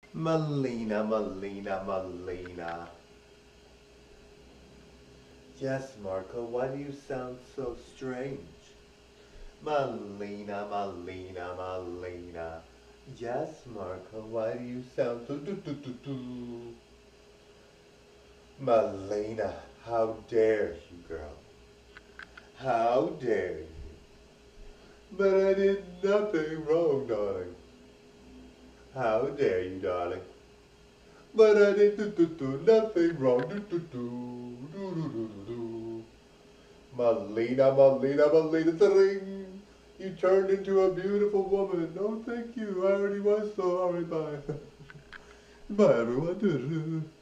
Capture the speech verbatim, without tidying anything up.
Melina, Melina, Melina. Yes, Marco, why do you sound so strange? Melina, Melina, Melina. Yes, Marco, why do you sound so do do do do? Melina, how dare you, girl? How dare you? But I did nothing wrong, darling. How dare you, darling? But I did do, do, do, nothing wrong. Do, do, do, do, do, do, do, do. Malina, Malina, Malina, ring. You turned into a beautiful woman. Oh, thank you. I already was so. All right, bye. Bye, everyone.